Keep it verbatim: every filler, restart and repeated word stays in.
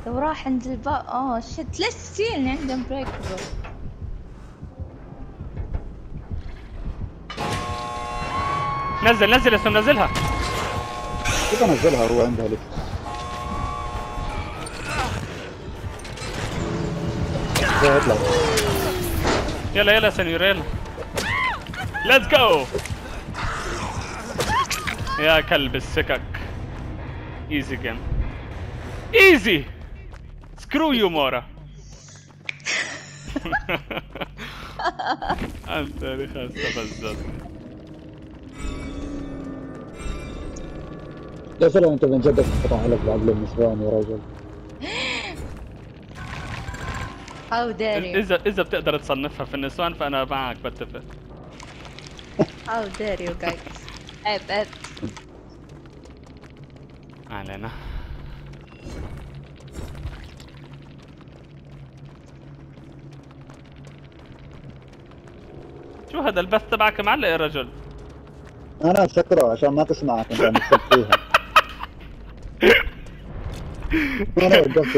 لو راح عند الباب. اوه شت، ليش تشيلني عند امبريكبل؟ نزل نزل يا سم، نزلها. كيف انزلها هو عندها لسه؟ اطلع. يلا يلا سنيور يلا. ليتس جو يا كلب السكك. ايزي جيم، ايزي. سكرو يو مورا. انت يا اخي استفزت. يا سلام انت من جدك انقطع لك بعد النسوان يا رجل. How dare you. اذا اذا بتقدر تصنفها في النسوان فانا معك بتفق. How dare you guys. عيب عيب. علينا. شو هذا البث تبعك معلق يا رجل؟ انا مسكره عشان ما تسمعك انت عم تسب فيها. انا وقفت